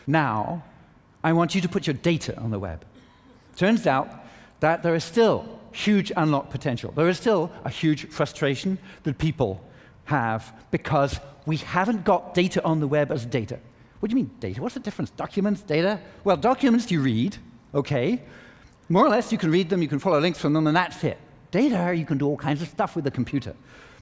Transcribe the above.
Now, I want you to put your data on the web. Turns out that there is still huge unlocked potential. There is still a huge frustration that people have because we haven't got data on the web as data. What do you mean, data? What's the difference? Documents, data? Well, documents you read, okay. More or less, you can read them, you can follow links from them, and that's it. Data, you can do all kinds of stuff with the computer.